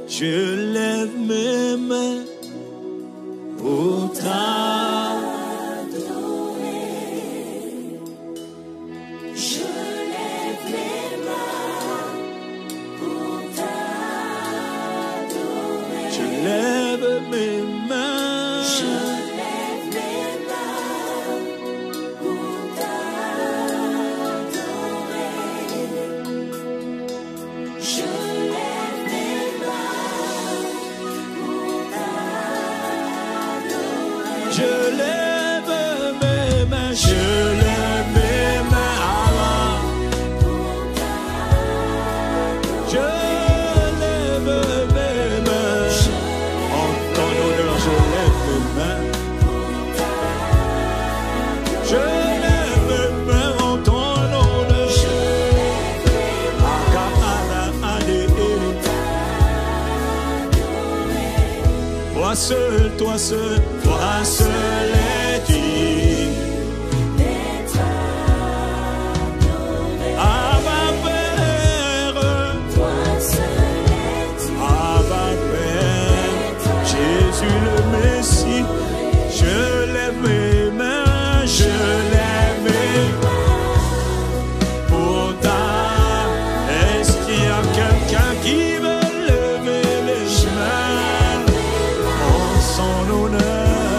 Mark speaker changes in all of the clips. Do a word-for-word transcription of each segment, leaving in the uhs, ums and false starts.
Speaker 1: Je lève mes mains pour t'adorer. Je lève mes mains pour t'adorer. Je lève mes mains. Je lève mes mains pour t'adorer. Je Je lève mes mains, je lève mes mains avant. Je lève mes mains. En ton honneur, je lève mes mains. Je lève mes mains en ton honneur. Toi seul, toi seul. Toi seul est digne d'être adoré. Abba Père, toi seul est digne. Abba Père, Jésus le Messie, je lève mes mains, je lève mes mains pour ta. Est-ce qu'il y a quelqu'un qui veut lever les mains en son honneur?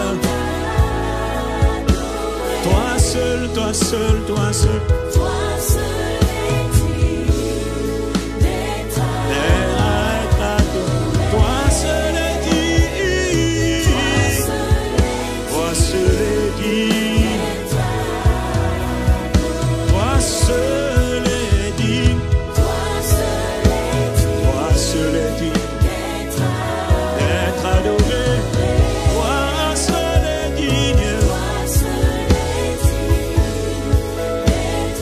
Speaker 1: Toi seul, toi seul, toi seul est digne d'être adoré. Toi seul est digne, toi seul est digne, toi seul est digne, toi seul est digne d'être adoré. Toi seul est digne.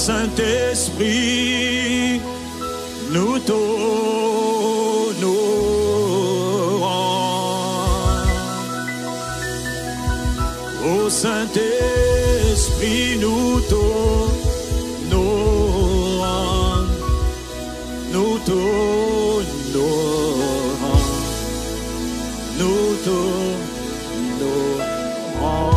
Speaker 1: Saint-Esprit, nous t'honorons. Ô Saint-Esprit, nous t'honorons. Nous t'honorons. Nous t'honorons.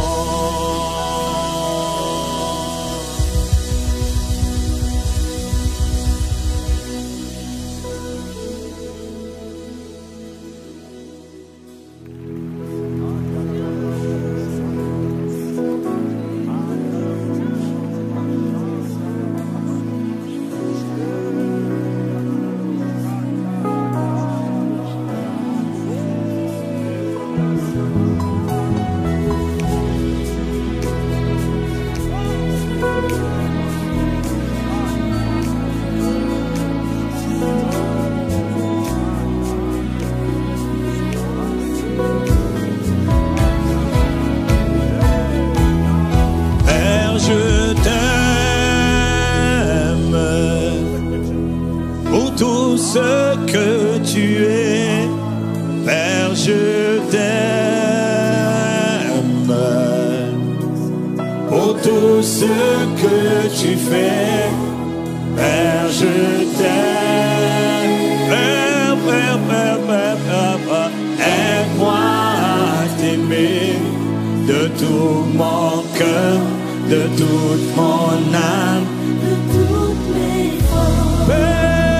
Speaker 1: Ce que tu es, Père, je t'aime. Pour tout ce que tu fais, Père, je t'aime. Père, Père, Père, Père, Père, Père, aide-moi à t'aimer de tout mon cœur, de toute mon âme,
Speaker 2: de toutes mes forces.
Speaker 1: Père,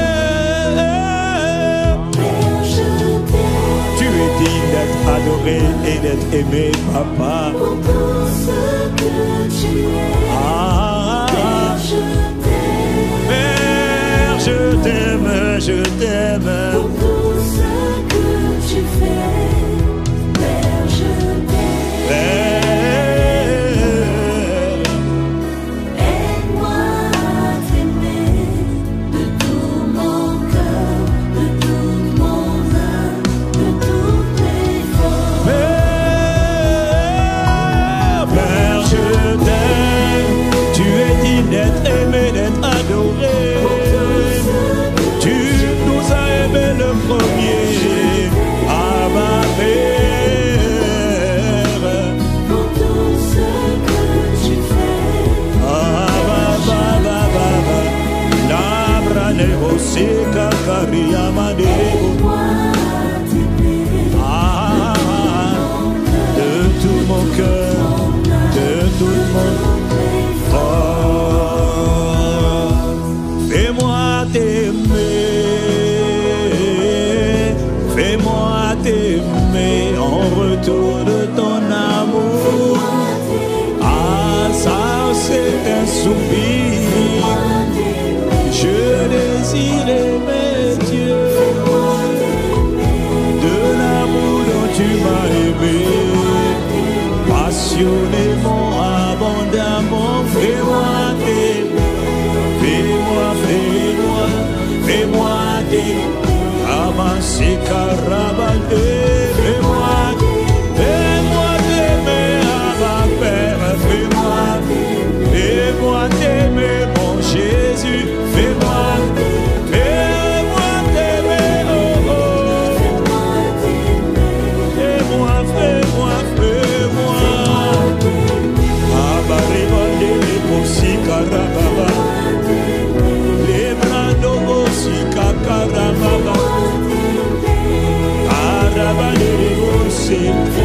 Speaker 1: d'être adoré et d'être aimé, Papa.
Speaker 2: Pour tout ce que tu es,
Speaker 1: Ah,
Speaker 2: Père, je t'aime.
Speaker 1: Père, je t'aime, je t'aime.
Speaker 2: Pour tout ce que tu fais, Père, je t'aime.
Speaker 1: Père,
Speaker 2: aide-moi à t'aimer de tout mon cœur, de toute mon âme, de toutes mes forces.
Speaker 1: Père, Père, je t'aime. Tu es digne d'être aimé, d'être adoré. Tu nous as aimé le premier. Ah, ma Père.
Speaker 2: Pour tout ce que tu fais,
Speaker 1: Ah, ba, ba, ba, ba, ba. Labra nebo seka kariyama nebo.
Speaker 2: aide-moi à t'aimer
Speaker 1: Ah, de tout mon cœur, de tout mon corps. Fais-moi t'aimer, fais-moi t'aimer en retour de ton amour. Ah, ça c'est un soupir. Je désire aimer Dieu de l'amour dont tu m'as aimé, passionnément, abondamment. Fais-moi t'aimer, fais-moi, fais-moi, fais-moi t'aimer. Amasé carabandé, fais-moi, fais-moi t'aimer, Abba Père, fais-moi, fais-moi t'aimer, mon Jésus, fais-moi, fais-moi t'aimer, oh oh. Fais-moi, fais-moi, fais-moi. Abaribande leposi karababa, lebrando bosi kakarababa, arabande lebosi.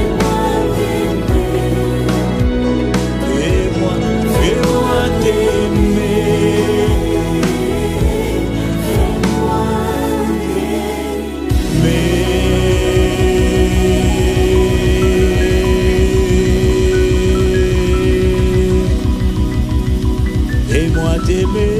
Speaker 1: Fais-moi, fais-moi t'aimer. Fais-moi t'aimer.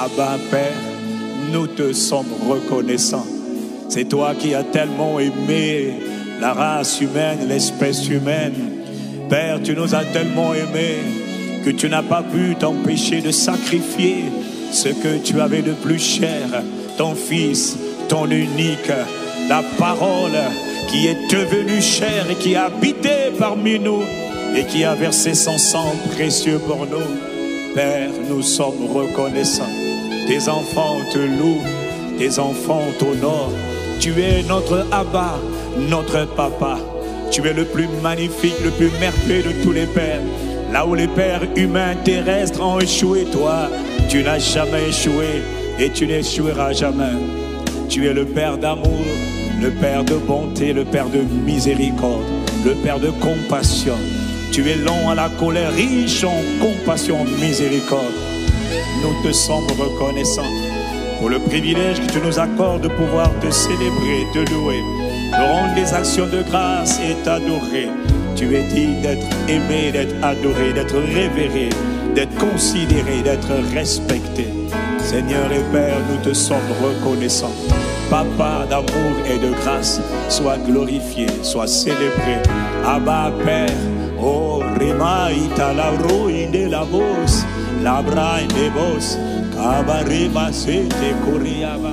Speaker 1: Abba, Père, nous te sommes reconnaissants. C'est toi qui as tellement aimé la race humaine, l'espèce humaine. Père, tu nous as tellement aimés que tu n'as pas pu t'empêcher de sacrifier ce que tu avais de plus cher, ton Fils, ton unique, la parole qui est devenue chair et qui a habité parmi nous et qui a versé son sang précieux pour nous. Père, nous sommes reconnaissants. Tes enfants te louent, tes enfants t'honorent. Tu es notre Abba, notre Papa. Tu es le plus magnifique, le plus merveilleux de tous les pères. Là où les pères humains terrestres ont échoué, toi, tu n'as jamais échoué et tu n'échoueras jamais. Tu es le Père d'amour, le Père de bonté, le Père de miséricorde, le Père de compassion. Tu es lent à la colère, riche en compassion, en miséricorde. Nous te sommes reconnaissants pour le privilège que tu nous accordes de pouvoir te célébrer, te louer, de rendre des actions de grâce et t'adorer. Tu es digne d'être aimé, d'être adoré, d'être révéré, d'être considéré, d'être respecté. Seigneur et Père, nous te sommes reconnaissants. Papa d'amour et de grâce, sois glorifié, sois célébré. Abba, Père, oh, Remaïta, la rouille de la bosse, la braille de bosse, Kabarima, c'était Koriaba.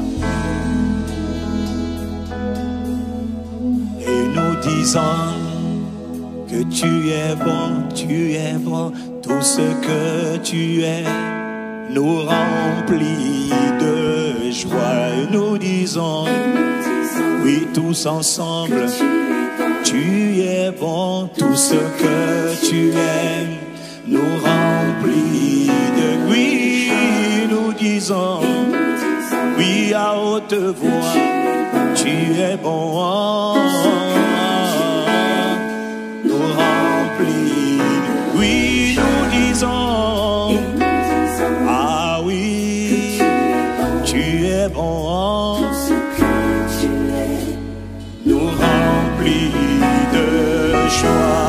Speaker 1: Et nous disons que tu es bon, tu es bon, tout ce que tu es nous remplit de joie. Et nous disons, oui, tous ensemble, tu es bon, tout ce que tu aimes nous remplit de, oui, nous disons, oui, à haute voix, tu es bon, nous remplit de, oui, nous disons, ah oui, tu es bon, nous remplit de joie.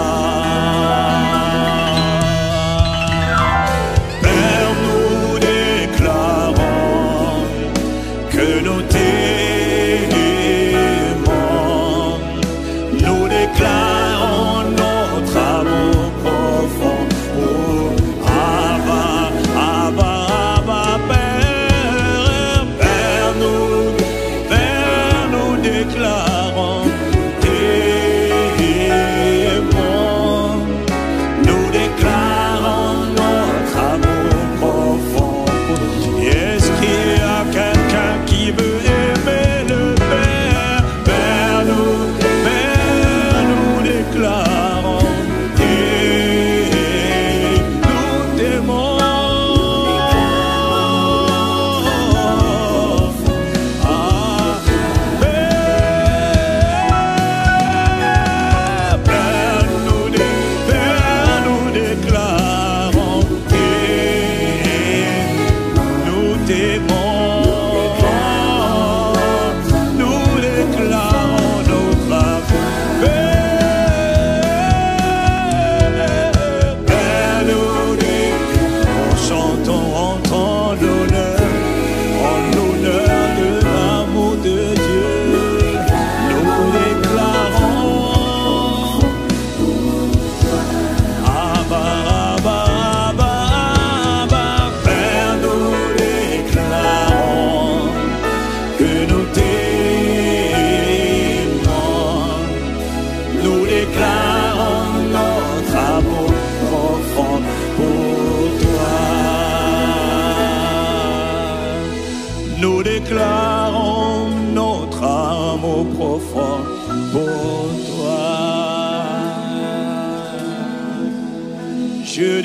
Speaker 1: Je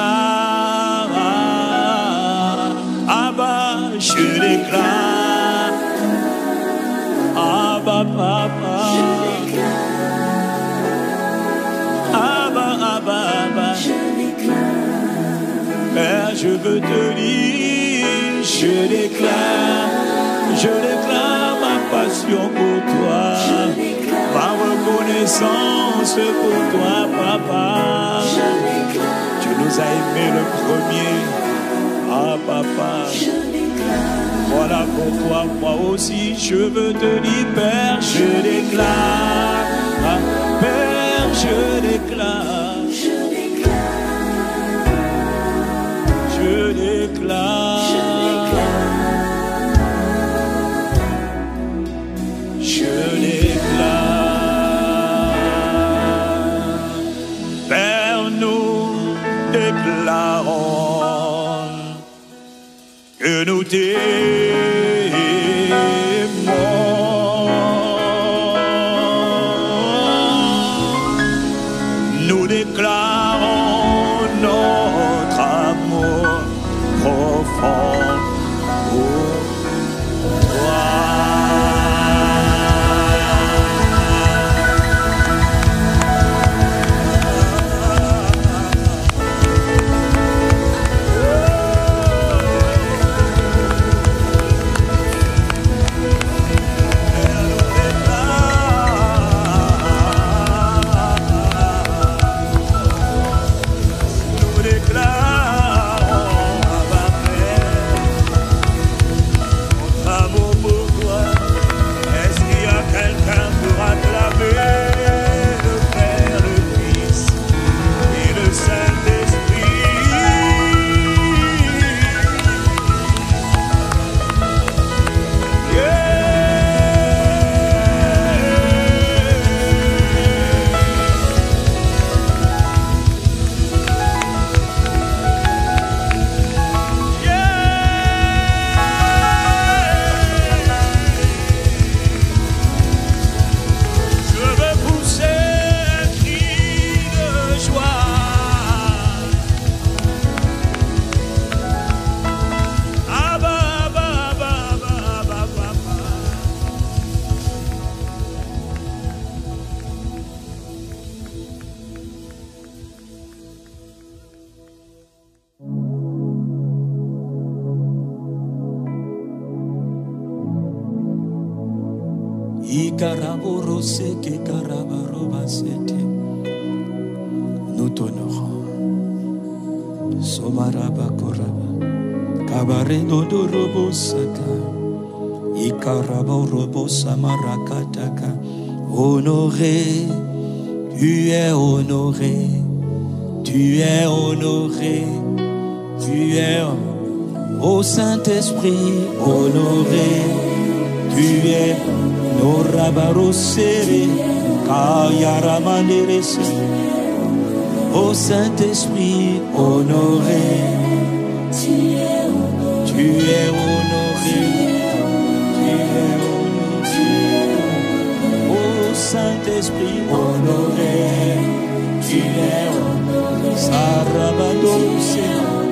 Speaker 1: déclare, Abba, je déclare, Abba, Papa, Abba, Abba, Abba, Père, je veux te dire, je déclare, je déclare ma passion pour toi, ma reconnaissance pour toi, Papa. Tu nous as aimés le premier, ah Papa, Voilà pourquoi moi aussi je veux te dire, Père, je déclare, Père, je déclare,
Speaker 2: Je déclare,
Speaker 1: je déclare,
Speaker 2: je déclare,
Speaker 1: je déclare. Père, nous déclarons que nous t'aimons. Nous déclarons notre amour profond pour toi.
Speaker 3: Nous t'honorons. Somaraba koraba. Kabare dodo robo saka. Ikarabo robo samarakataka. Honoré, tu es honoré. Tu es honoré. Tu es au Saint-Esprit honoré. Tu es Norabarosere, Kayaramanderese, au Saint-Esprit honoré.
Speaker 2: tu es honoré,
Speaker 3: Tu es honoré, tu es honoré, au Saint-Esprit honoré. Tu es honoré, Sarabadose,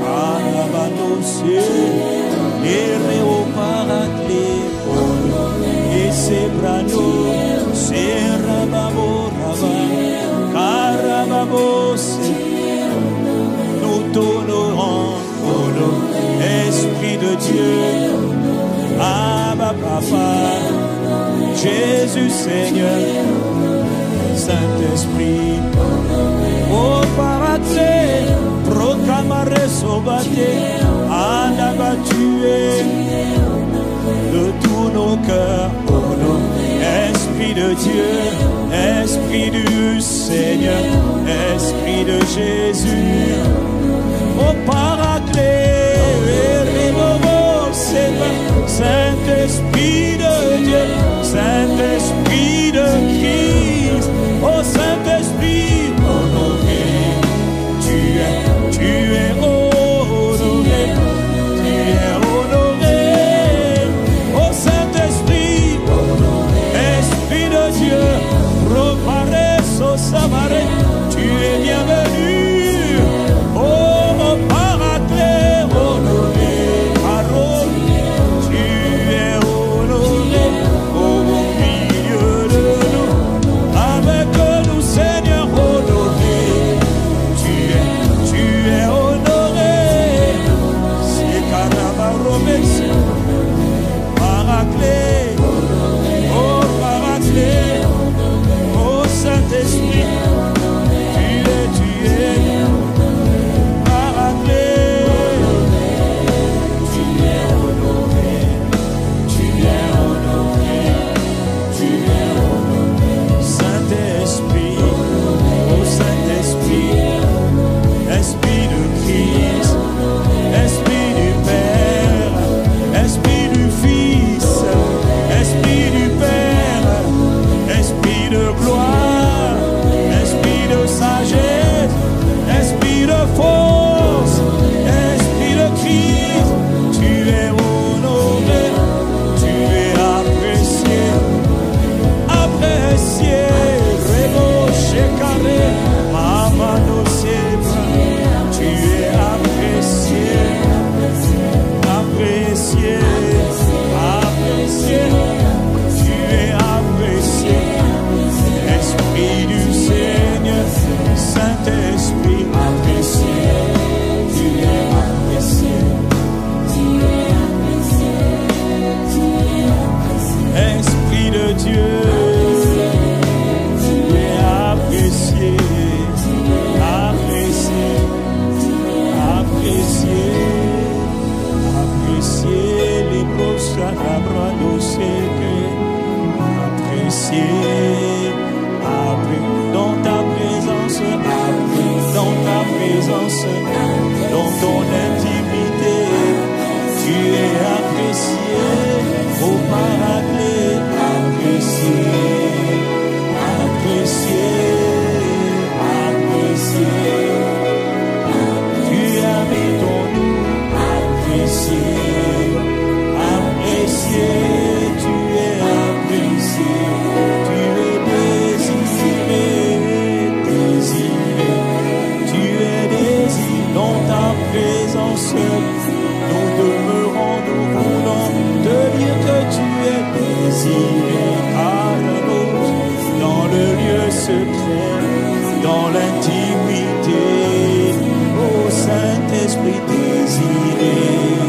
Speaker 3: Arabadose, Nereo Paraclé, et Sebrano, Serababo, Raba, Carababos, nous t'honorons, Esprit de Dieu, Abba Papa, Jésus Seigneur, Saint-Esprit, au Paraclet, proclamare Sobate, Anaba tu es de tous nos cœurs, oh non, Esprit de Dieu, Esprit du Seigneur, Esprit de Jésus, au Paraclet, Saint-Esprit de Dieu, Saint-Esprit de Christ, oh Saint-Esprit, honoré, tu es, tu es honoré, tu es honoré, oh Saint-Esprit, Esprit de Dieu, reparé, sausamaré, tu es bienvenu, oh Paraclet, honoré, parole, tu es honoré, au milieu de nous, avec nous Seigneur honoré, tu es, tu es honoré, c'est Carabaromès, Paraclet, oh Paraclet, oh Saint-Esprit, tu es, tu apprécié, Rebo Shekaré, Mama no Sebra, tu es apprécié, apprécié, apprécié, tu es apprécié, Esprit du Seigneur, Saint-Esprit apprécié, tu es apprécié, Esprit de Dieu, tu es apprécié, apprécié, apprécié, apprécié, les brossas à bras d'océan, apprécié, apprécié, dans ta présence, apprécié, dans ta présence, dans ton intimité, tu es apprécié, au paraclet, apprécié, apprécié, apprécié, tu habites en nous, apprécié, apprécié, tu es apprécié, tu es désiré, désiré, tu es désiré dans ta présence, nous demeurons, nous voulons te dire que tu es désiré à la rose, dans le lieu secret, dans l'intimité, ô Saint-Esprit désiré,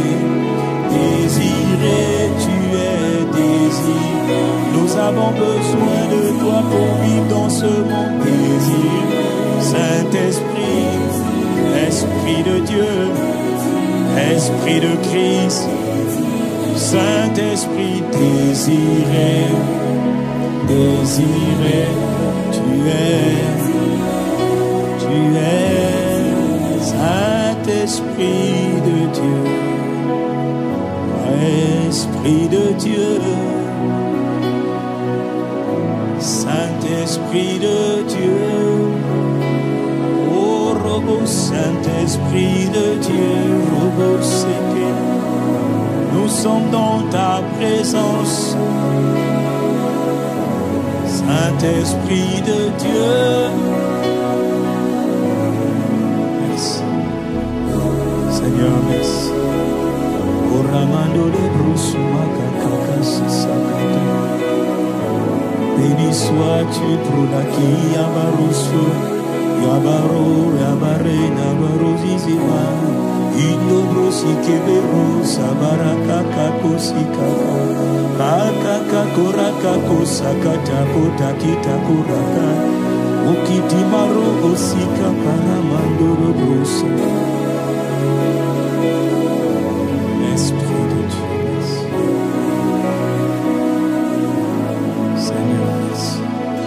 Speaker 3: désiré, tu es désiré, nous avons besoin de toi pour vivre dans ce monde désiré, Saint-Esprit, Esprit de Dieu, Esprit de Christ, Saint-Esprit désiré, désiré, tu es, tu es, Saint-Esprit de Dieu, Esprit de Dieu, Saint-Esprit de Dieu, oh Robo, Saint-Esprit de Dieu, Robo Seke. Nous sommes dans ta présence, Saint-Esprit de Dieu. Merci. Seigneur, merci. Oramando de Brusuma Kakaka Sakata. Béni sois-tu pour la qui Yabarusu, Yabaro, Yabare, Nabaro Zizima. Indo brosi kebero sabara kakako sikaka kakaka koraka kosakata kota kita koraka ukiti maro osika paramandoro brosa. Esprit de Dieu, Seigneur, merci.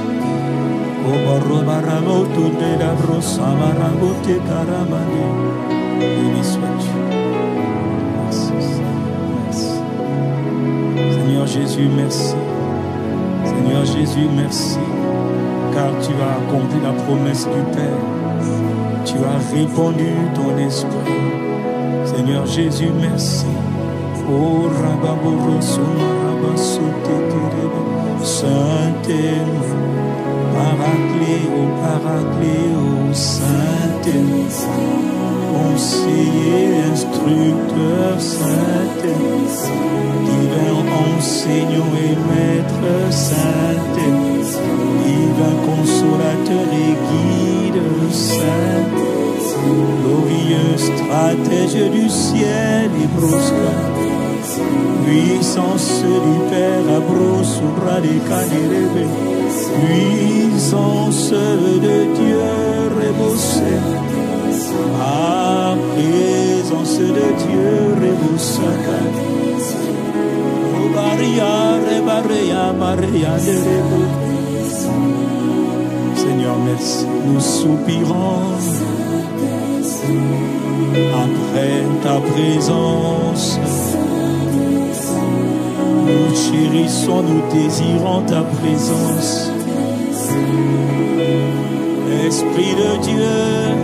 Speaker 3: Obaro baramoto de la brosa baramote karamane. Béni sois-tu. Merci. Merci. Seigneur Jésus, merci. Seigneur Jésus, merci. Car tu as accompli la promesse du Père. Tu as répandu ton esprit. Seigneur Jésus, merci. Oh, Rababoroso, Rabasote, Saint-Esprit, Paraclet, oh Paraclet, oh Saint-Esprit. Conseiller, instructeur, Saint-Esprit, divin enseignant et maître, Saint-Esprit, divin consolateur et guide, Saint-Esprit, glorieux stratège du ciel et brosca, puissance du Père, abrosura des canérébés, puissance de Dieu, rebossé. À présence de Dieu, Rebusaka. Obaria, Rebaria, Maria de Rebu. Seigneur, merci. Nous soupirons après ta présence. Nous chérissons, nous désirons ta présence. Esprit de Dieu.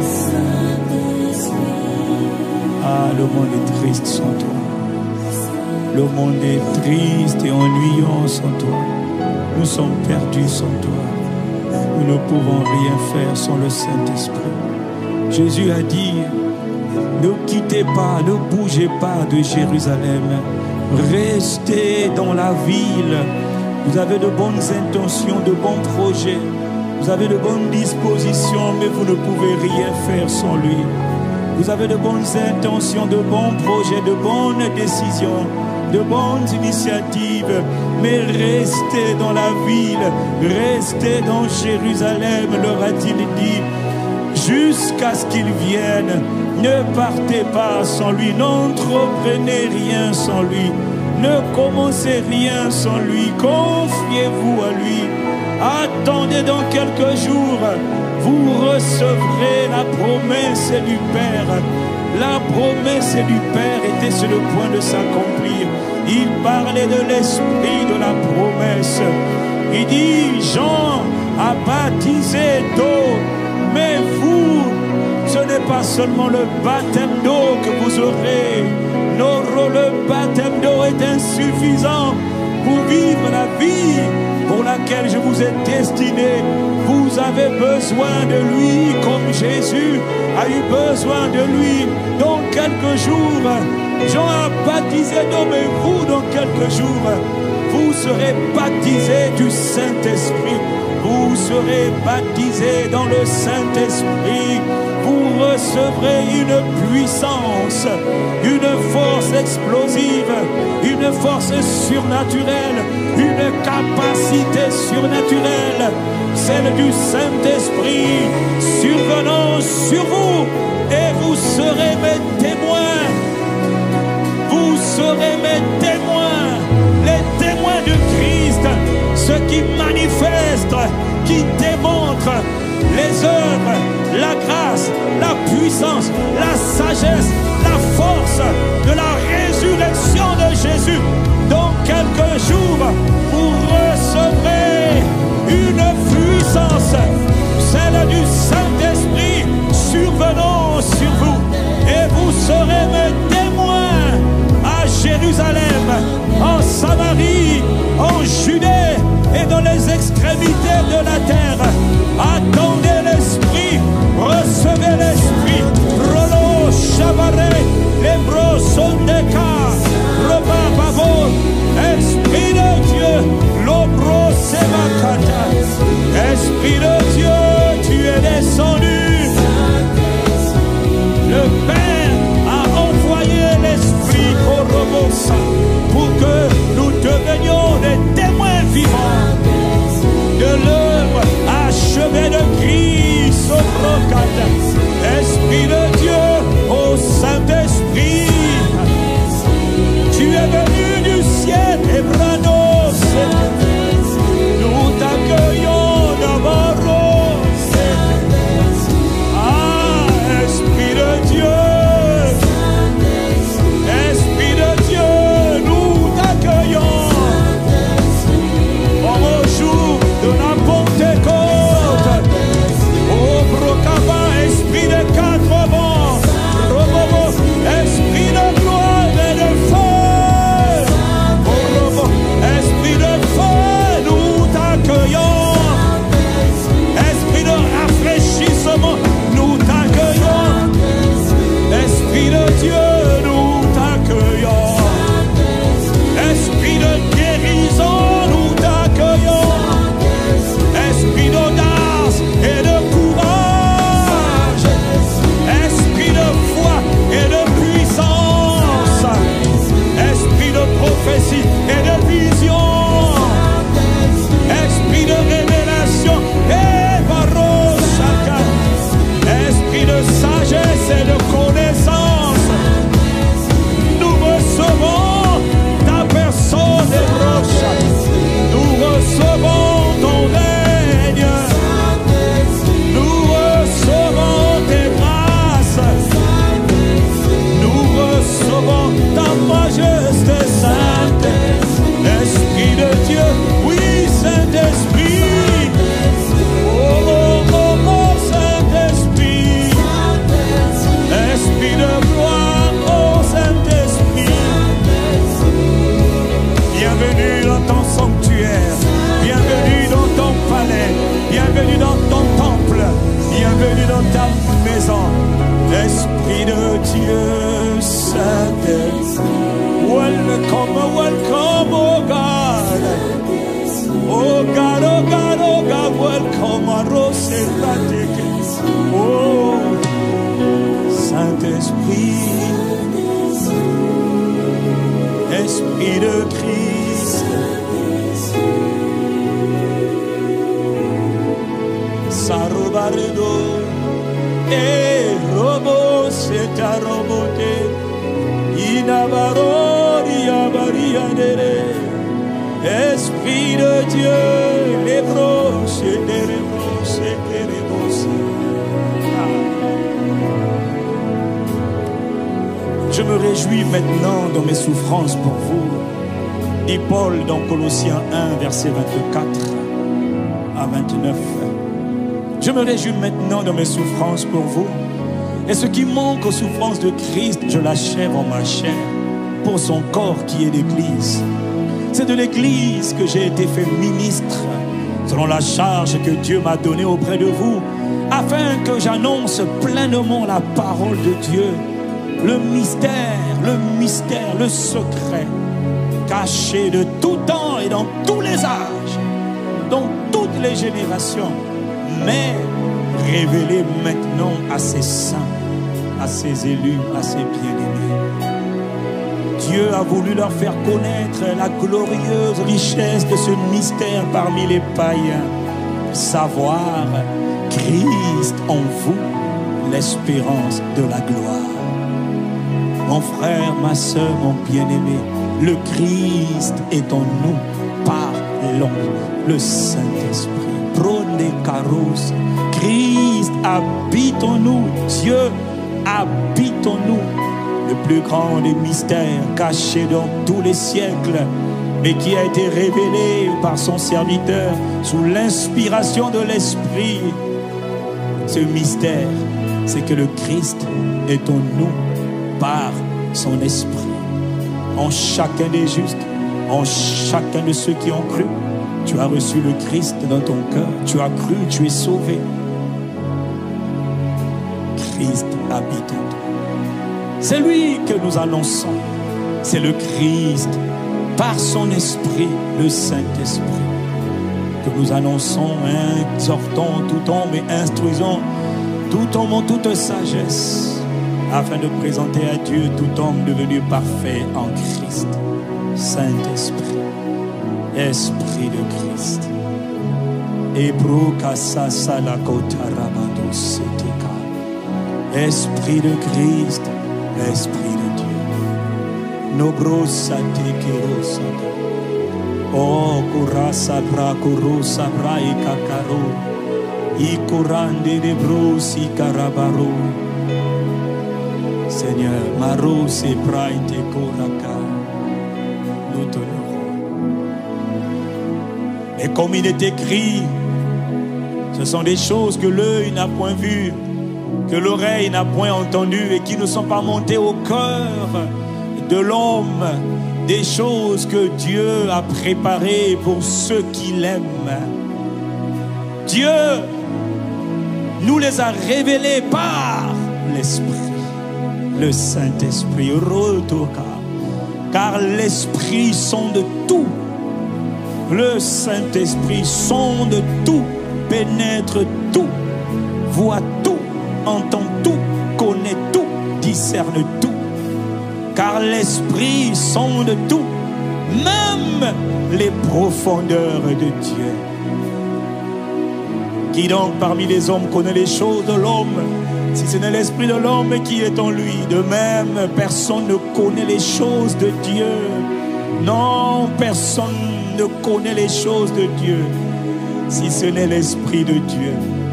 Speaker 3: Ah, le monde est triste sans toi. Le monde est triste et ennuyant sans toi. Nous sommes perdus sans toi. Nous ne pouvons rien faire sans le Saint-Esprit. Jésus a dit, ne quittez pas, ne bougez pas de Jérusalem. Restez dans la ville. Vous avez de bonnes intentions, de bons projets. Vous avez de bonnes dispositions, mais vous ne pouvez rien faire sans lui. Vous avez de bonnes intentions, de bons projets, de bonnes décisions, de bonnes initiatives, mais restez dans la ville, restez dans Jérusalem, leur a-t-il dit, jusqu'à ce qu'il vienne. Ne partez pas sans lui, n'entreprenez rien sans lui, ne commencez rien sans lui, confiez-vous à lui. Attendez dans quelques jours, vous recevrez la promesse du Père. La promesse du Père était sur le point de s'accomplir. Il parlait de l'esprit de la promesse. Il dit, Jean a baptisé d'eau, mais vous, ce n'est pas seulement le baptême d'eau que vous aurez. Non, le baptême d'eau est insuffisant pour vivre la vie pour laquelle je vous ai destiné. Vous avez besoin de lui comme Jésus a eu besoin de lui. Dans quelques jours, Jean a baptisé d'eau, mais vous, dans quelques jours, vous serez baptisés du Saint-Esprit. Vous serez baptisés dans le Saint-Esprit. Vous recevrez une puissance, une force explosive, une force surnaturelle, une capacité surnaturelle, celle du Saint-Esprit survenant sur vous, et vous serez mes témoins. Vous serez mes témoins, les témoins de Christ, ceux qui manifestent, qui démontrent les œuvres, la grâce, la puissance, la sagesse, la force de la résurrection de Jésus. Dans quelques jours, vous recevrez une puissance, celle du Saint-Esprit survenant sur vous, et vous serez mes témoins à Jérusalem, en Samarie, en Judée et dans les extrémités de la terre. Attendez l'Esprit, recevez l'Esprit. Rolo, Chabaré, Lembro, Sondeka, Roba, Babo, Esprit de Dieu, Lobro, Sebakata. Esprit de Dieu, tu es descendu. Le Père a envoyé l'Esprit Korobosa pour que nous devenions des témoins vivants de l'œuvre achevée de Christ au Brocade. Esprit de Dieu, ô Saint-Esprit, tu es venu du ciel, et Branos, nous t'accueillons d'abord. Ah, Esprit de Dieu, Esprit de Dieu, nous t'accueillons. Au jour de la Pentecôte, au Brocaba, Esprit de quatre c'est pratique. Oh, Saint-Esprit, Esprit de Christ, Sarobaredo, et Robo, c'est à roboter, Inabaro, Iabariadere, Esprit de Dieu, les broches, les broches, les broches. Je me réjouis maintenant dans mes souffrances pour vous, dit Paul dans Colossiens un, versets vingt-quatre à vingt-neuf. Je me réjouis maintenant dans mes souffrances pour vous. Et ce qui manque aux souffrances de Christ, je l'achève en ma chair pour son corps qui est l'Église. C'est de l'Église que j'ai été fait ministre, selon la charge que Dieu m'a donnée auprès de vous, afin que j'annonce pleinement la parole de Dieu, le mystère, le mystère, le secret, caché de tout temps et dans tous les âges, dans toutes les générations, mais révélé maintenant à ses saints, à ses élus, à ses bien-aimés. Dieu a voulu leur faire connaître la glorieuse richesse de ce mystère parmi les païens. Savoir Christ en vous, l'espérance de la gloire. Mon frère, ma soeur, mon bien-aimé, le Christ est en nous par l'oncle, le Saint-Esprit. Prône caros. Christ habite en nous, Dieu habite en nous. Le plus grand des mystères cachés dans tous les siècles, mais qui a été révélé par son serviteur sous l'inspiration de l'Esprit. Ce mystère, c'est que le Christ est en nous par son Esprit. En chacun des justes, en chacun de ceux qui ont cru, tu as reçu le Christ dans ton cœur. Tu as cru, tu es sauvé. Christ habite en toi. C'est lui que nous annonçons. C'est le Christ, par son Esprit, le Saint-Esprit, que nous annonçons, exhortons tout homme et instruisons tout homme en toute sagesse, afin de présenter à Dieu tout homme devenu parfait en Christ. Saint-Esprit, Esprit de Christ. Esprit de Christ, Esprit de Dieu. Nobrosa te kerosa. Oh, kurasa bra kurosa bra ikakaro. Ikurande de brosi karabaro. Seigneur, marose praite koraka. Nous t'honorons. Et comme il est écrit, ce sont des choses que l'œil n'a point vues, que l'oreille n'a point entendu et qui ne sont pas montées au cœur de l'homme, des choses que Dieu a préparées pour ceux qui l'aiment. Dieu nous les a révélées par l'Esprit, le Saint-Esprit, car l'Esprit sonde tout, le Saint-Esprit sonde tout, pénètre tout, voit tout, entend tout, connaît tout, discerne tout. Car l'Esprit sonde tout, même les profondeurs de Dieu. Qui donc parmi les hommes connaît les choses de l'homme, si ce n'est l'Esprit de l'homme qui est en lui? De même, personne ne connaît les choses de Dieu. Non, personne ne connaît les choses de Dieu, si ce n'est l'Esprit de Dieu.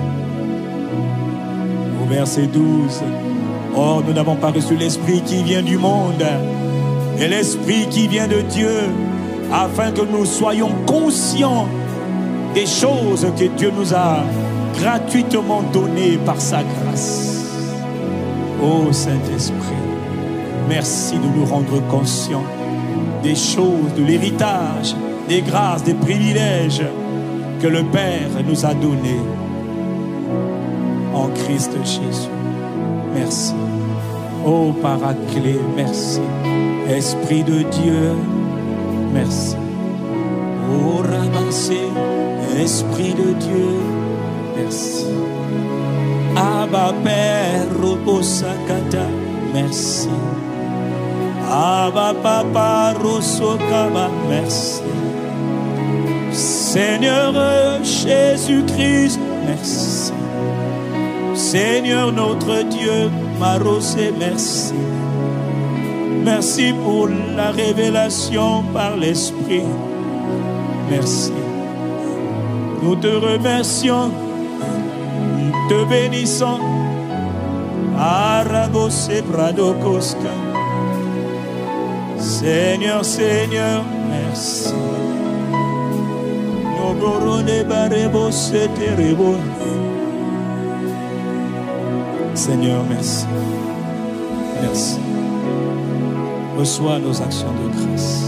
Speaker 3: Au verset douze, or nous n'avons pas reçu l'Esprit qui vient du monde, mais l'Esprit qui vient de Dieu, afin que nous soyons conscients des choses que Dieu nous a gratuitement données par sa grâce. Ô Saint-Esprit, merci de nous rendre conscients des choses, de l'héritage, des grâces, des privilèges que le Père nous a donnés en Christ Jésus. Merci. Ô Paraclet, merci. Esprit de Dieu, merci. Ô Rabassé, Esprit de Dieu, merci. Abba Père, Robosakata, merci. Abba Papa, Rosokaba, merci. Seigneur Jésus-Christ, merci. Seigneur notre Dieu, Marosé, merci. Merci pour la révélation par l'Esprit. Merci. Nous te remercions, nous te bénissons. Arabose Pradokoska. Seigneur, Seigneur, merci. Seigneur, merci. Merci. Reçois nos actions de grâce.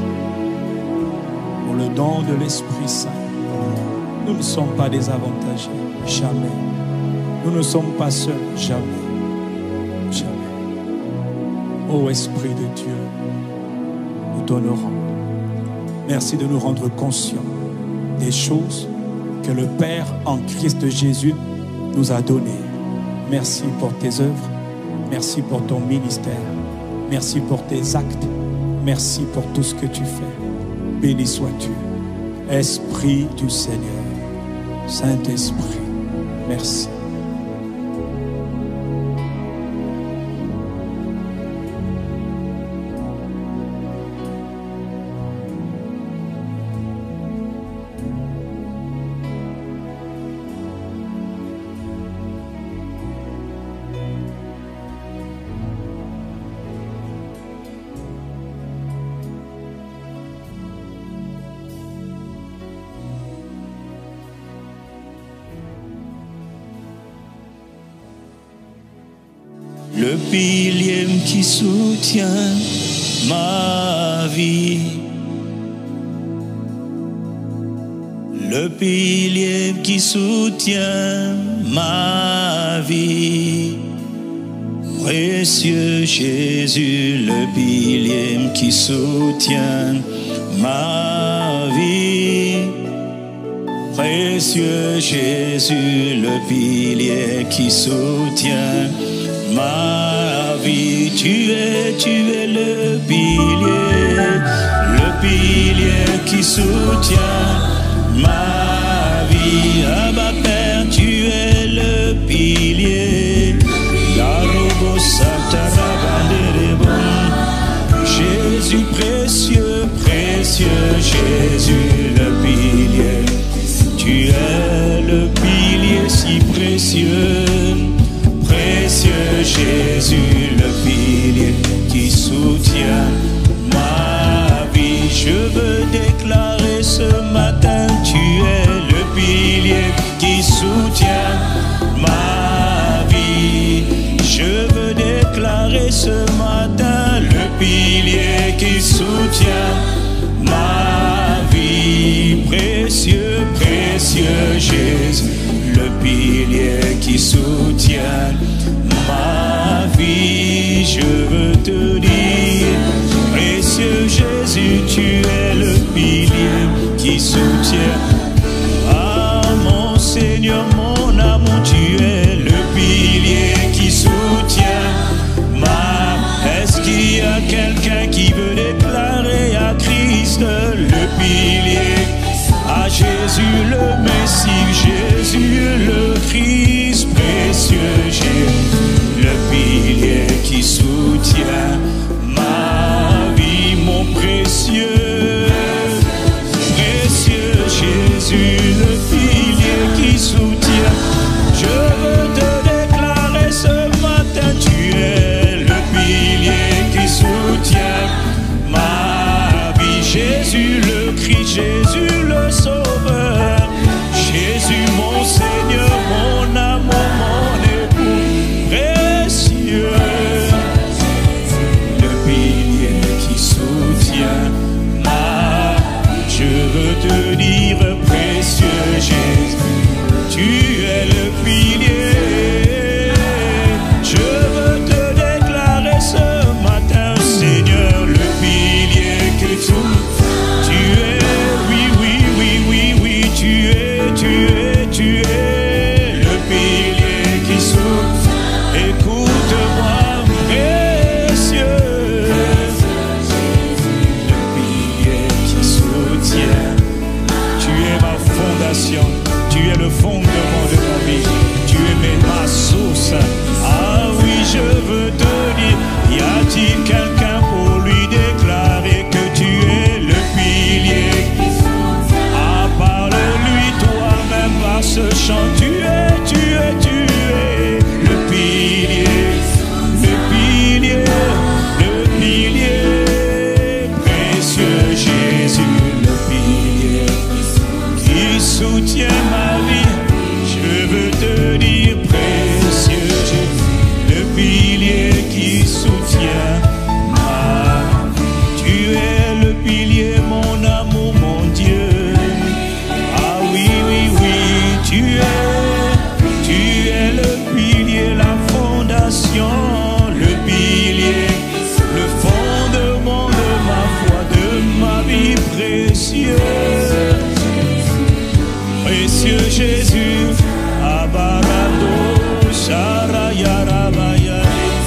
Speaker 3: Pour le don de l'Esprit Saint, nous ne sommes pas désavantagés, jamais. Nous ne sommes pas seuls, jamais. Jamais. Ô Esprit de Dieu, nous t'honorons. Merci de nous rendre conscients des choses que le Père en Christ Jésus nous a données. Merci pour tes œuvres. Merci pour ton ministère. Merci pour tes actes. Merci pour tout ce que tu fais. Béni sois-tu. Esprit du Seigneur. Saint-Esprit, merci.
Speaker 1: Le pilier qui soutient ma vie, le pilier qui soutient ma vie, précieux Jésus, le pilier qui soutient ma vie, précieux Jésus, le pilier qui soutient ma vie. Tu es, tu es le pilier, le pilier qui soutient ma vie. Abba Père, tu es le pilier. Jésus précieux, précieux Jésus, le pilier. Tu es le pilier si précieux. Précieux Jésus, le pilier qui soutient ma vie. Je veux déclarer ce matin, tu es le pilier qui soutient ma vie. Je veux déclarer ce matin, le pilier qui soutient ma vie. Précieux, précieux Jésus, le pilier qui soutient ma vie. Je veux te dire, précieux Jésus, tu es le pilier qui soutient. Ah mon Seigneur, mon amour, tu es le pilier qui soutient ma. Est-ce qu'il y a quelqu'un qui veut déclarer à Christ le pilier? À Jésus le Messie, Jésus le Christ, précieux Jésus, le pilier qui soutient ma vie, mon précieux, précieux Jésus, le pilier qui soutient. Je veux te déclarer ce matin, tu es le pilier qui soutient ma vie. Jésus le Christ, Jésus le Sauveur, Jésus mon Seigneur, mon amour, mon époux, précieux, le pilier qui soutient ma. Je veux te dire, précieux Jésus, tu es le pilier. Je veux te déclarer ce matin, Seigneur, le pilier qui soutient. Tu es, oui, oui, oui, oui, oui, tu es, tu es, tu es le pilier qui soutient.
Speaker 3: ce chant. Tu es, tu es, tu es le pilier, le pilier, le pilier, précieux Jésus, le pilier qui soutient ma vie. Je veux te dire, précieux Jésus, le pilier qui soutient ma vie. Tu es le pilier, mon amour, mon Dieu. Ah oui, oui, oui, tu es, tu es le pilier, la fondation, le pilier, le fondement de ma foi, de ma vie précieuse. Précieux Jésus, Abarado, Sharayarabaya,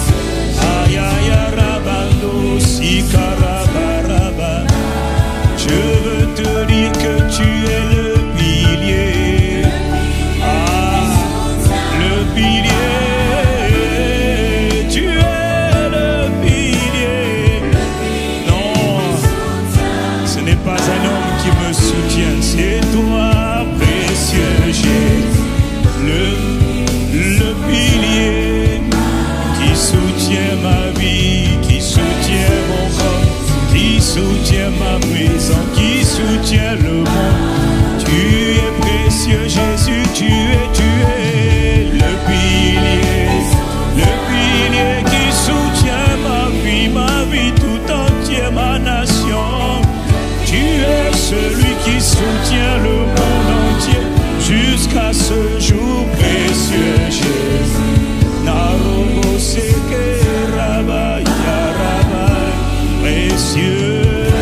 Speaker 3: Ayayarabando, Sikarabaraba. Je veux te dire que tu es le pilier. Ah, le pilier, tu es le pilier. Non, ce n'est pas un homme qui me soutient, c'est toi, précieux Jésus, le, le pilier qui soutient ma vie, qui soutient mon corps, qui soutient ma maison, qui soutient le monde. Tu es précieux Jésus, tu es, tu es le pilier, le pilier qui soutient ma vie, ma vie tout entière, ma nation. Tu es celui qui soutient le monde entier jusqu'à ce jour, précieux Jésus. Narobo seke raba yaraba, précieux.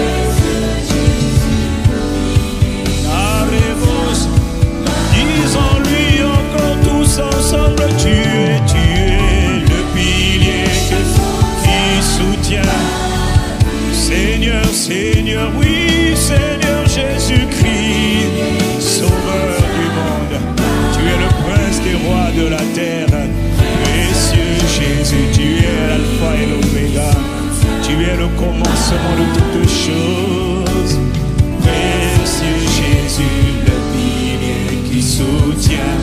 Speaker 3: Narebos, disons-lui encore tous ensemble, tu es, tu es le pilier qui soutient. Seigneur, Seigneur, oui, Seigneur Jésus-Christ, Sauveur du monde, tu es le prince des rois de la terre. Précieux Jésus, tu es l'alpha et l'oméga, tu es le commencement de toutes choses. Précieux Jésus, le pilier qui soutient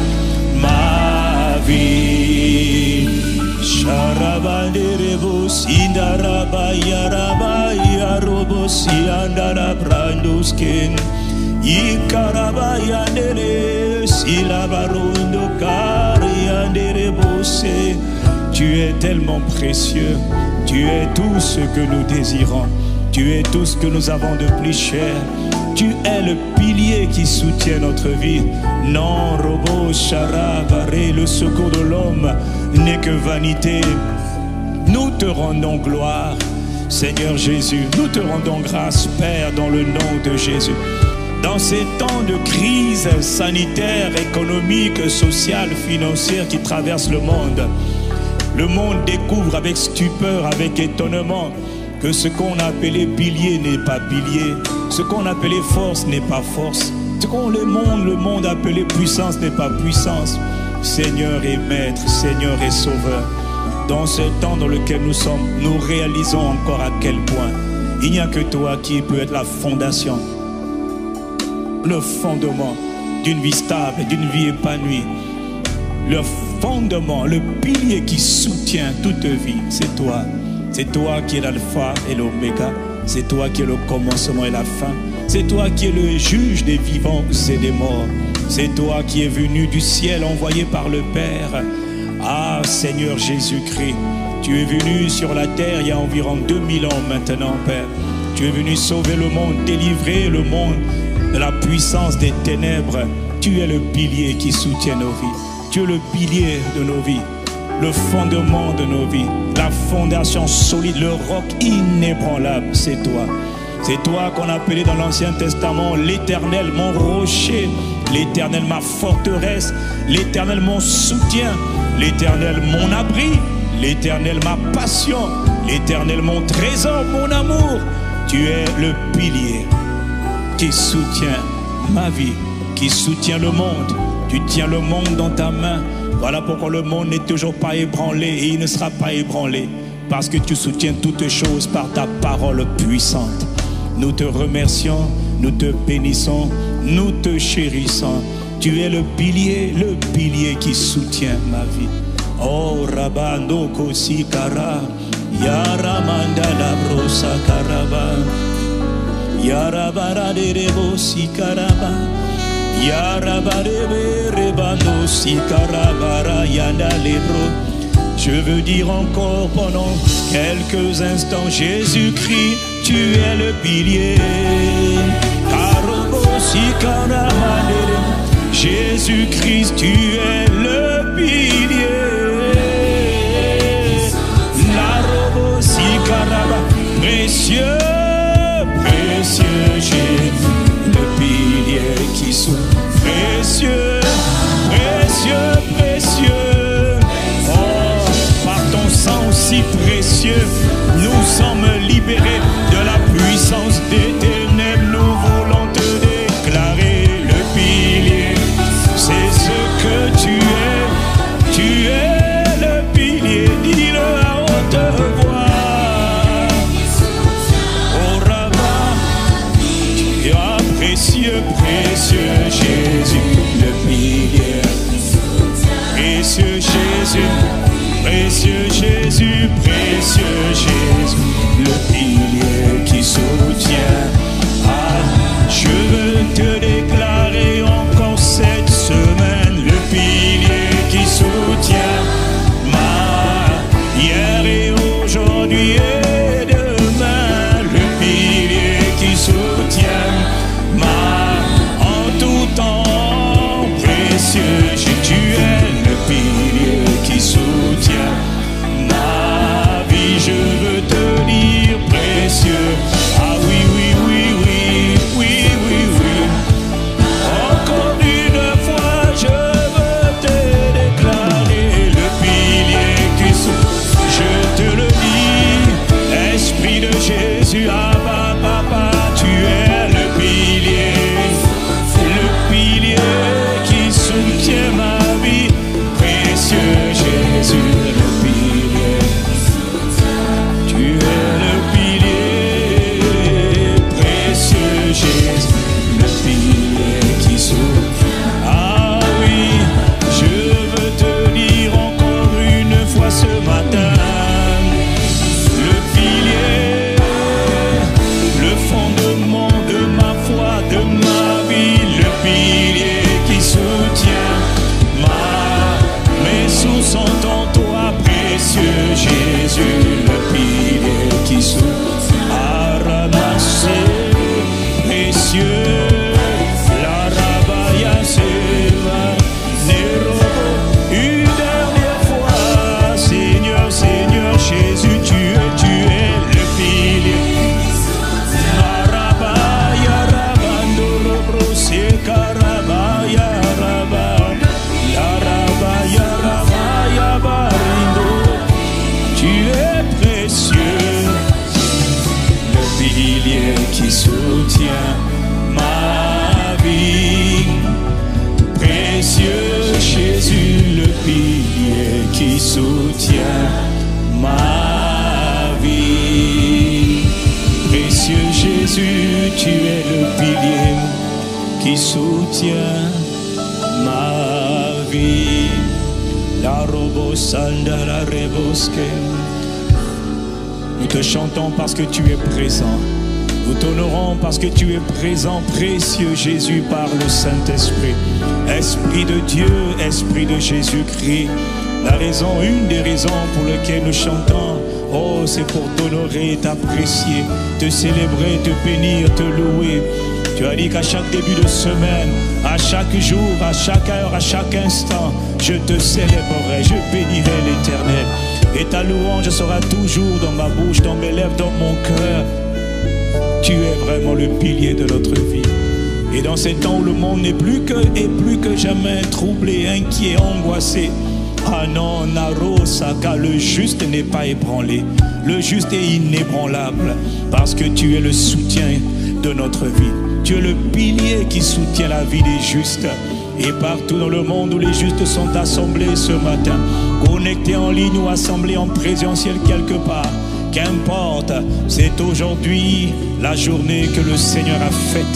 Speaker 3: ma vie. Sharabanderebo sindaraba yaraba yarobo siandara branduskin ikaraba yandere silabarundo karianderebo se. Tu es tellement précieux, tu es tout ce que nous désirons, tu es tout ce que nous avons de plus cher. Tu es le pilier qui soutient notre vie. Non, Robo, Sharabaré, le secours de l'homme n'est que vanité. Nous te rendons gloire, Seigneur Jésus. Nous te rendons grâce, Père, dans le nom de Jésus. Dans ces temps de crise sanitaire, économique, sociale, financière qui traversent le monde, le monde découvre avec stupeur, avec étonnement, que ce qu'on a appelé pilier n'est pas pilier, ce qu'on appelait force n'est pas force, ce qu'on le monde, le monde appelait puissance n'est pas puissance. Seigneur et Maître, Seigneur et Sauveur, dans ce temps dans lequel nous sommes, nous réalisons encore à quel point il n'y a que toi qui peut être la fondation, le fondement d'une vie stable, d'une vie épanouie. Le fondement, le pilier qui soutient toute vie, c'est toi. C'est toi qui es l'alpha et l'oméga. C'est toi qui es le commencement et la fin. C'est toi qui es le juge des vivants et des morts. C'est toi qui es venu du ciel envoyé par le Père. Ah Seigneur Jésus-Christ, tu es venu sur la terre il y a environ deux mille ans maintenant, Père. Tu es venu sauver le monde, délivrer le monde de la puissance des ténèbres. Tu es le pilier qui soutient nos vies. Tu es le pilier de nos vies, le fondement de nos vies, la fondation solide, le roc inébranlable, c'est toi. C'est toi qu'on appelait dans l'Ancien Testament l'Éternel, mon rocher, l'Éternel, ma forteresse, l'Éternel, mon soutien, l'Éternel, mon abri, l'Éternel, ma passion, l'Éternel, mon trésor, mon amour. Tu es le pilier qui soutient ma vie, qui soutient le monde. Tu tiens le monde dans ta main. Voilà pourquoi le monde n'est toujours pas ébranlé et il ne sera pas ébranlé. Parce que tu soutiens toutes choses par ta parole puissante. Nous te remercions, nous te bénissons, nous te chérissons. Tu es le pilier, le pilier qui soutient ma vie. Oh Rabando Kosikara, Yaramanda Labrosa Karaba, Yarabara de Rebo Sikaraba, Yarabare Rebando Sikarabara Yanda Lebro. Je veux dire encore pendant quelques instants, Jésus-Christ, tu es le pilier. Karobo Sikaraba, Jésus-Christ, tu es le pilier. Narobo Sikaraba, précieux, précieux Jésus, le pilier qui souffre. Précieux, précieux, précieux. Oh, par ton sang si précieux, nous sommes libérés de la puissance des ténèbres. Nous voulons te déclarer le pilier. C'est ce que tu es. Tu es le pilier. Dis-le à haute voix. Oh Rabbin, tu es précieux, précieux Jésus, le pilier. Précieux Jésus, précieux Jésus, précieux Jésus, le pilier qui soutient. Ah, je veux te déclarer encore cette semaine, le pilier qui soutient ma hier et aujourd'hui et demain, le pilier qui soutient ma en tout temps, précieux Jésus, tu es le pilier qui soutient ma vie. Je veux te dire précieux. Ah oui, oui, oui, oui, oui, oui, oui. Encore une fois, je veux te déclarer le pilier qui soutient. Je te le dis, Esprit de Jésus, Abba, Papa, tu es le pilier, le pilier qui soutient ma vie. Précieux Jésus, le pilier, tu es le pilier. Précieux Jésus, le pilier qui soutient. Ah oui, je veux te dire encore une fois ce matin, le pilier, le fondement de ma foi, de ma vie, le pilier qui soutient ma, mes sous sont en toi, précieux Jésus, le pilier qui soutient à ramasser, précieux, la rabaya seva, Nero, une dernière fois, Seigneur, Seigneur Jésus, tu es, tu es le pilier. Marabaya, rabando, robro, sekarabaya, rabba, la rabaya, rabaya, barindo, tu es précieux, le pilier qui soutient ma vie. Précieux Jésus, le pilier qui soutient ma vie. Précieux Jésus, tu es le pilier qui soutient ma vie. La robo sanda la rebosque. Nous te chantons parce que tu es présent. Nous t'honorons parce que tu es présent, précieux Jésus, par le Saint-Esprit. Esprit de Dieu, Esprit de Jésus-Christ. La raison, une des raisons pour lesquelles nous chantons, oh, c'est pour t'honorer, t'apprécier, te célébrer, te bénir, te louer. Tu as dit qu'à chaque début de semaine, à chaque jour, à chaque heure, à chaque instant, je te célébrerai, je bénirai l'Éternel. Et ta louange sera toujours dans ma bouche, dans mes lèvres, dans mon cœur. Tu es vraiment le pilier de notre vie. Et dans ces temps où le monde n'est plus que et plus que jamais troublé, inquiet, angoissé, ah non, Naro Saka, le juste n'est pas ébranlé. Le juste est inébranlable parce que tu es le soutien de notre vie. Tu es le pilier qui soutient la vie des justes. Et partout dans le monde où les justes sont assemblés ce matin, connectés en ligne ou assemblés en présentiel quelque part, qu'importe, c'est aujourd'hui la journée que le Seigneur a faite.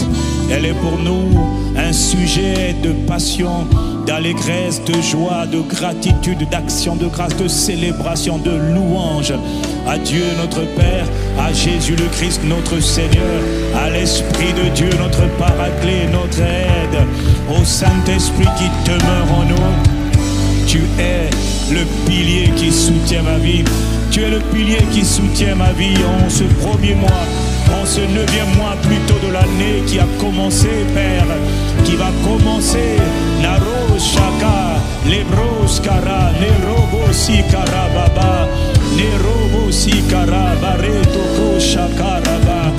Speaker 3: Elle est pour nous un sujet de passion, d'allégresse, de joie, de gratitude, d'action de grâce, de célébration, de louange. À Dieu notre Père, à Jésus le Christ notre Seigneur, à l'Esprit de Dieu notre Paraclet, notre aide, au Saint-Esprit qui demeure en nous. Tu es le pilier qui soutient ma vie. Tu es le pilier qui soutient ma vie en ce premier mois, en ce neuvième mois plutôt de l'année qui a commencé, Père, qui va commencer. Naro Shaka, Lebros Kara, Nerobo Sikara Baba, Nerobo Sikara, Baretoko Shakaraba,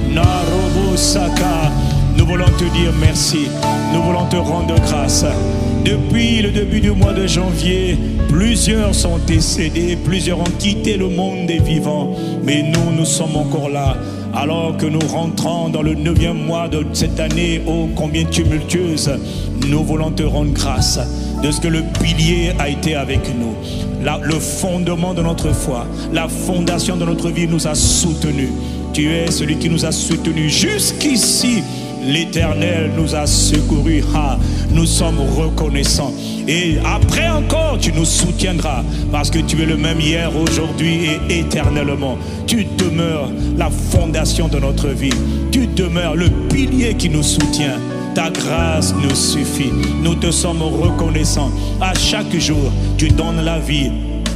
Speaker 3: Narobo Saka. Nous voulons te dire merci, nous voulons te rendre grâce. Depuis le début du mois de janvier, plusieurs sont décédés, plusieurs ont quitté le monde des vivants, mais nous, nous sommes encore là. Alors que nous rentrons dans le neuvième mois de cette année, ô combien tumultueuse, nous voulons te rendre grâce de ce que le pilier a été avec nous. La, le fondement de notre foi, la fondation de notre vie nous a soutenus. Tu es celui qui nous a soutenus jusqu'ici. L'Éternel nous a secourus. Ah, nous sommes reconnaissants. Et après encore, tu nous soutiendras parce que tu es le même hier, aujourd'hui et éternellement. Tu demeures la fondation de notre vie. Tu demeures le pilier qui nous soutient. Ta grâce nous suffit. Nous te sommes reconnaissants. À chaque jour, tu donnes la vie.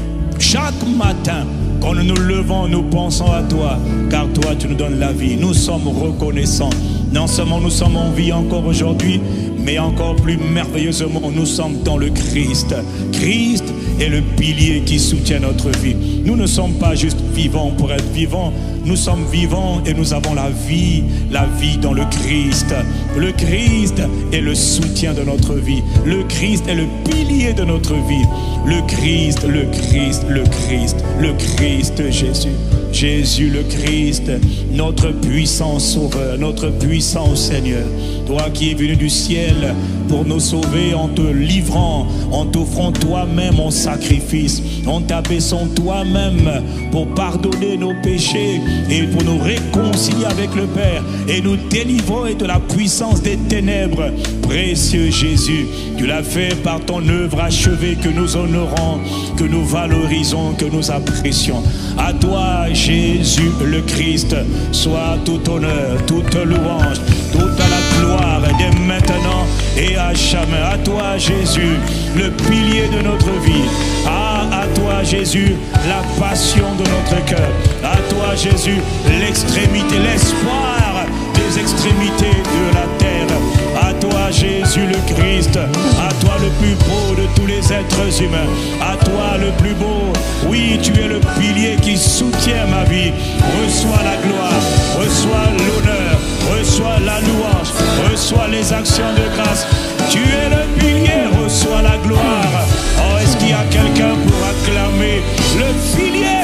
Speaker 3: Chaque matin, quand nous nous levons, nous pensons à toi, car toi, tu nous donnes la vie. Nous sommes reconnaissants. Non seulement nous sommes en vie encore aujourd'hui, mais encore plus merveilleusement, nous sommes dans le Christ. Christ est le pilier qui soutient notre vie. Nous ne sommes pas juste vivants pour être vivants. Nous sommes vivants et nous avons la vie, la vie dans le Christ. Le Christ est le soutien de notre vie. Le Christ est le pilier de notre vie. Le Christ, le Christ, le Christ, le Christ Jésus. Jésus le Christ, notre puissant sauveur, notre puissant Seigneur. Toi qui es venu du ciel pour nous sauver en te livrant, en t'offrant toi-même en sacrifice, en t'abaissant toi-même pour pardonner nos péchés et pour nous réconcilier avec le Père et nous délivrer de la puissance des ténèbres. Précieux Jésus, tu l'as fait par ton œuvre achevée que nous honorons, que nous valorisons, que nous apprécions. À toi, Jésus le Christ, soit tout honneur, toute louange, toute la gloire dès maintenant et à jamais. À toi, Jésus, le pilier de notre vie. Ah, à toi, Jésus, la passion de notre cœur. À toi, Jésus, l'extrémité, l'espoir des extrémités de la terre. À toi, Jésus le Christ, à toi le plus beau de tous les êtres humains, à toi le plus beau. Oui, tu es le pilier qui soutient ma vie. Reçois la gloire, reçois l'honneur, reçois la louange, reçois les actions de grâce. Tu es le pilier, reçois la gloire. Oh, est-ce qu'il y a quelqu'un pour acclamer le pilier?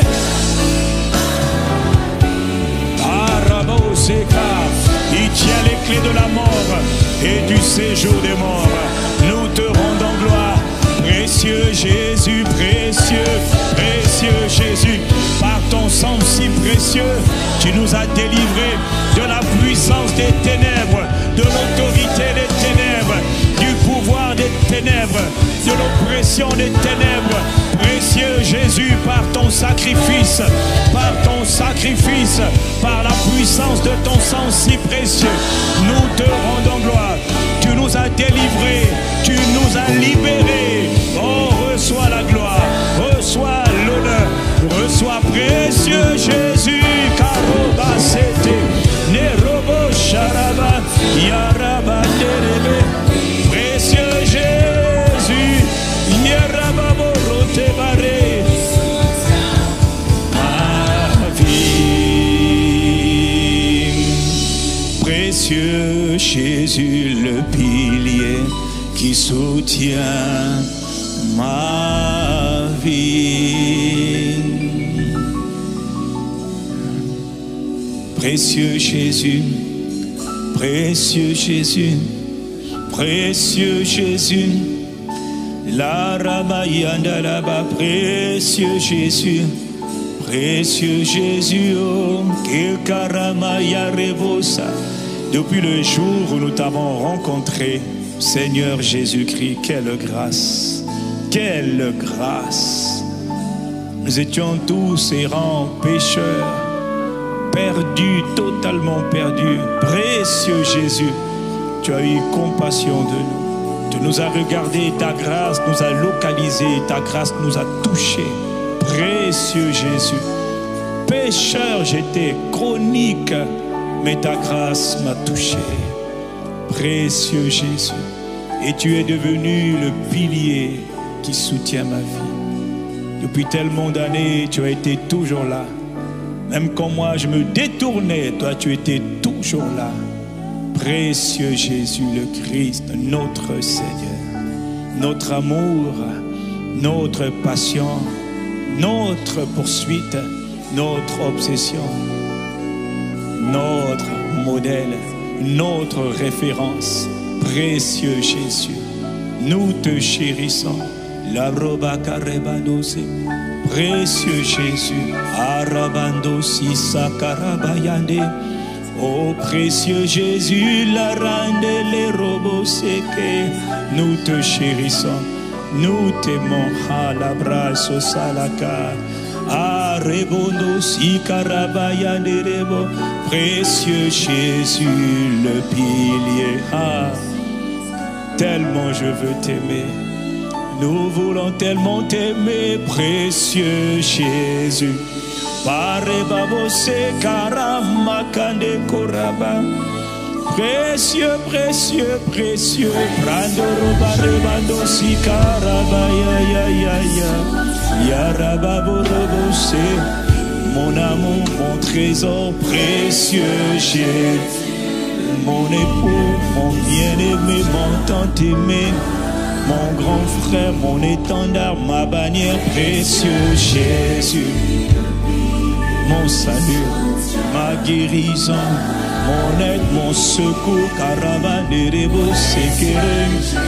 Speaker 3: Arabo Seka, il tient les clés de la mort et du séjour des morts. Nous te rendons gloire, précieux Jésus, précieux, précieux Jésus. Par ton sang si précieux, tu nous as délivrés de la puissance des ténèbres, de l'autorité des ténèbres, du pouvoir des ténèbres, de l'oppression des ténèbres. Précieux Jésus, par ton sacrifice, par ton sacrifice, par la puissance de ton sang si précieux, nous te rendons gloire. Tu nous as délivrés, tu nous as libérés. Oh, reçois la gloire, reçois l'honneur, reçois précieux Jésus. Karoba sete, nerobo sharaba, yaraba derebe. Précieux Jésus, yaraba borote baré. Ma vie, précieux Jésus, le pilier qui soutient ma vie. Précieux Jésus, précieux Jésus, précieux Jésus, la rabayanda là-bas, précieux Jésus, précieux Jésus, oh, que karamaya revosa. Depuis le jour où nous t'avons rencontré, Seigneur Jésus-Christ, quelle grâce, quelle grâce. Nous étions tous errants, pécheurs, perdus, totalement perdus. Précieux Jésus, tu as eu compassion de nous. Tu nous as regardés, ta grâce nous a localisés, ta grâce nous a touchés. Précieux Jésus, pécheur j'étais, chronique, mais ta grâce m'a touché. Précieux Jésus, et tu es devenu le pilier qui soutient ma vie. Depuis tellement d'années, tu as été toujours là. Même quand moi je me détournais, toi tu étais toujours là. Précieux Jésus le Christ, notre Seigneur, notre amour, notre passion, notre poursuite, notre obsession, notre modèle, notre référence. Précieux Jésus, nous te chérissons. La roba carebadose. Précieux Jésus, arabando si sakarabayande. Oh précieux Jésus, la rande les robos seke. Nous te chérissons, nous t'aimons. Halabraso salaka. Arebondo si karabayande rebo. Précieux Jésus, le pilier. Ah, tellement je veux t'aimer. Nous voulons tellement t'aimer, précieux Jésus. Parebabo se karamakande koraba. Précieux, précieux, précieux. Brando robarebando si karaba ya ya ya ya. Yarababo robo se. Mon amour, mon trésor précieux Jésus. Mon époux, mon bien-aimé, mon tant aimé. Mon grand frère, mon étendard, ma bannière, précieux Jésus. Mon salut, ma guérison, mon aide, mon secours, Karabanerebo Sekere.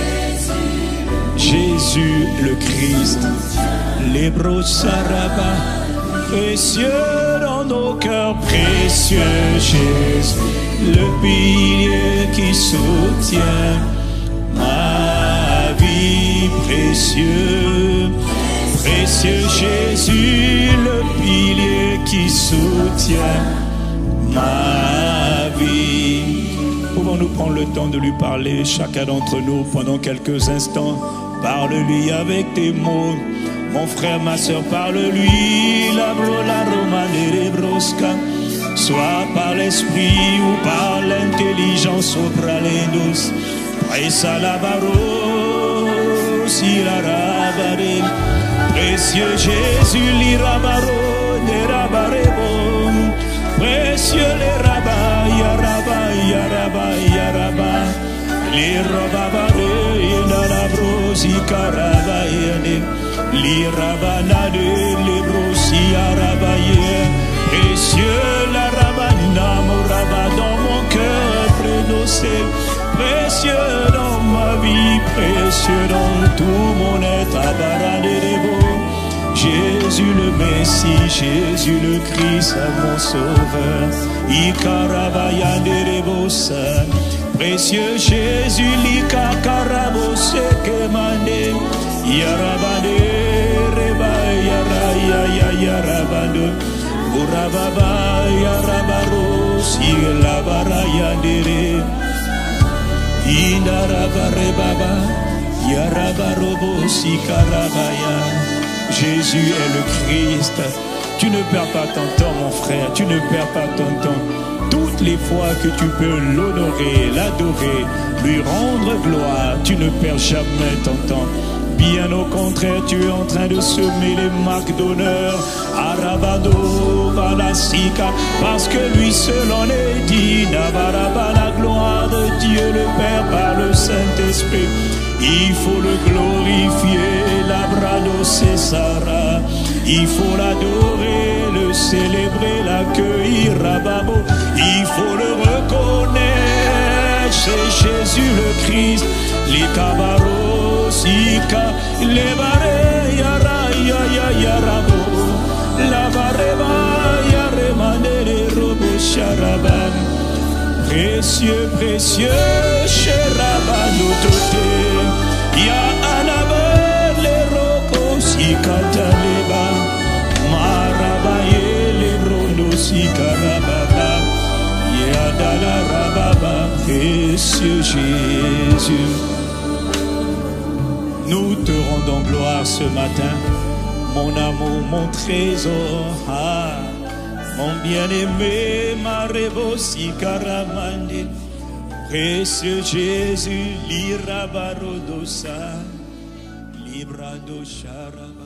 Speaker 3: Jésus le Christ, l'Hébreu Saraba, précieux dans nos cœurs, précieux Jésus, le pilier qui soutient ma vie, précieux, précieux Jésus, le pilier qui soutient ma vie. Pouvons-nous prendre le temps de lui parler, chacun d'entre nous, pendant quelques instants? Parle-lui avec tes mots. Mon frère, ma soeur, parle-lui. La la romane brosca. Soit par l'esprit ou par l'intelligence au pralendos. Pressa la baro, si la rabare. Précieux Jésus, l'irabaro, n'erabarebo. Précieux les rabbins, yaraba, yaraba, yaraba. Les rababare, yenarabro, si karabayane. Les rabanade, les brosi, arabaye. Précieux la rabana, mon rabat dans mon cœur, prénoncé. Précieux dans ma vie, précieux dans tout mon état, baradebo. Jésus le Messie, Jésus le Christ, mon sauveur. Ikarabaya derebosa. Précieux Jésus, l'ika karabo sekemane. Yarabane, reba, yara, ya, yarabane. Urababa, yarabaro, si la baraya dere. Inarabare baba, yarabarobo, si karabaya. Jésus est le Christ. Tu ne perds pas ton temps, mon frère. Tu ne perds pas ton temps. Toutes les fois que tu peux l'honorer, l'adorer, lui rendre gloire, tu ne perds jamais ton temps. Bien au contraire, tu es en train de semer les marques d'honneur. Arabado, Balasika, parce que lui seul en est dit. Nabaraba, la gloire de Dieu le Père par le Saint-Esprit. Il faut le glorifier, l'abrado Césara. Il faut l'adorer, le célébrer, l'accueillir, Rababo. Il faut le reconnaître, c'est Jésus le Christ. Les cabaros, Sika, les barres, Yara, Yaya, Yarabo. La barreba, Yaremane, les robos, Sharaban. Précieux, précieux, Sherabanotote, Ya Anabel, les rocos, si Kataleba, Marabaye, les ronos, si Karababa, Ya Dala Rababa, précieux Jésus. Nous te rendons gloire ce matin, mon amour, mon trésor, ah, mon bien-aimé, ma rebosi karamande, précieux Jésus, l'irabarodosa, librado sharaba.